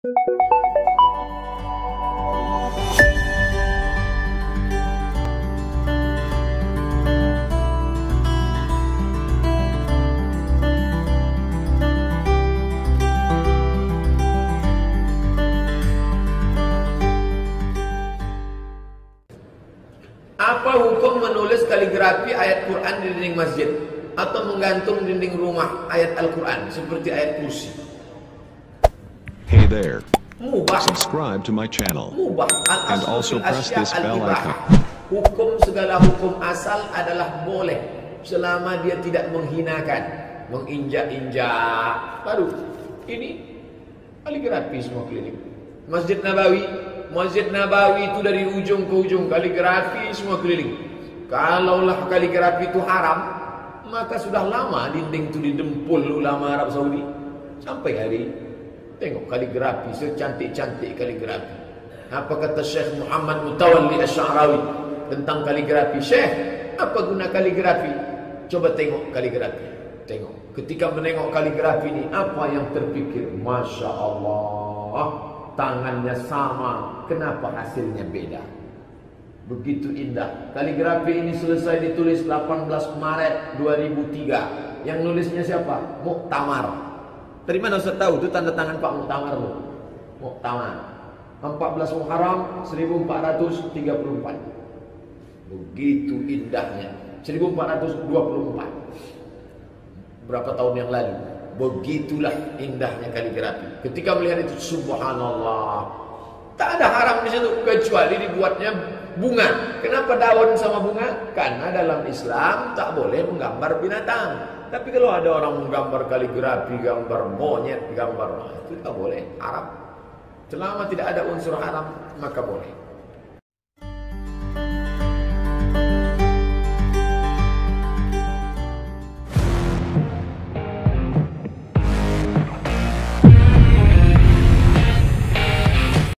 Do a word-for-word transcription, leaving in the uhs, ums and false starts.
Apa hukum menulis kaligrafi ayat Quran di dinding masjid atau menggantung dinding rumah ayat Al-Quran seperti ayat kursi? Hey there. Mubah. Subscribe to my channel. Mubah. And also press this bell icon. Hukum segala hukum asal adalah boleh selama dia tidak menghinakan, menginjak-injak. Baru ini kaligrafi semua keliling. Masjid Nabawi, Masjid Nabawi itu dari ujung ke ujung kaligrafi semua keliling. Kalaulah kaligrafi itu haram, maka sudah lama dinding itu didempul ulama Arab Saudi. Sampai hari ini tengok kaligrafi, secantik-cantik kaligrafi. Apa kata Syekh Muhammad Mutawalli Asy'arawi tentang kaligrafi? Syekh, apa guna kaligrafi? Coba tengok kaligrafi. Tengok. Ketika menengok kaligrafi ini, apa yang terpikir? Masya Allah, tangannya sama, kenapa hasilnya beda? Begitu indah. Kaligrafi ini selesai ditulis delapan belas Maret dua ribu tiga. Yang nulisnya siapa? Muktamar. Dari mana Ustaz tahu? Itu tanda tangan Pak Muktamar loh. Muktamar. empat belas Muharram seribu empat ratus tiga puluh empat. Begitu indahnya. seribu empat ratus dua puluh empat. Berapa tahun yang lalu? Begitulah indahnya kaligrafi. Ketika melihat itu, subhanallah, tak ada haram di situ kecuali dibuatnya bunga. Kenapa daun sama bunga? Karena dalam Islam tak boleh menggambar binatang. Tapi kalau ada orang menggambar kaligrafi, gambar monyet, gambar, itu tak boleh, haram. Selama tidak ada unsur haram, maka boleh.